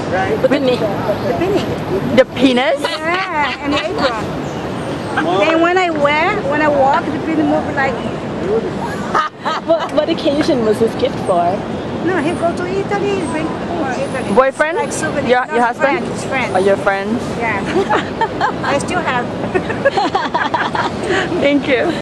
right? The pinny. The pinny. The penis? Yeah, and the apron. Then when I walk, the pinny move like. What occasion was this gift for? No, he go to Italy, bring for Italy. Boyfriend? Like souvenir. Your No, husband? Friend, his friend. Or your friend? Yeah. I still have. Thank you.